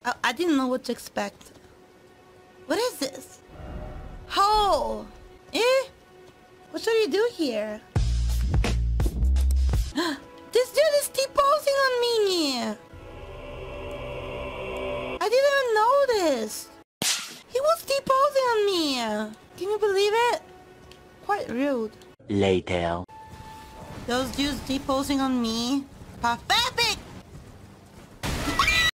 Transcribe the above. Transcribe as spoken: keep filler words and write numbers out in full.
I, I didn't know what to expect. What is this? Oh! Eh? What should you do here? This dude is T-posing on me! I didn't even notice! He was T-posing on me! Can you believe it? Quite rude. Later. Those dudes T-posing on me? Perfect!